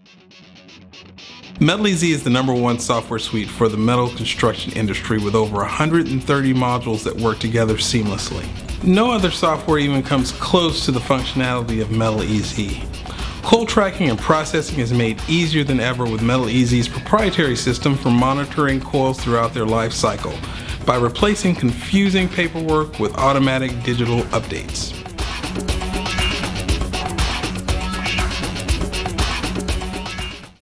MetalEZ is the #1 software suite for the metal construction industry with over 130 modules that work together seamlessly. No other software even comes close to the functionality of MetalEZ. Coil tracking and processing is made easier than ever with MetalEZ's proprietary system for monitoring coils throughout their life cycle by replacing confusing paperwork with automatic digital updates.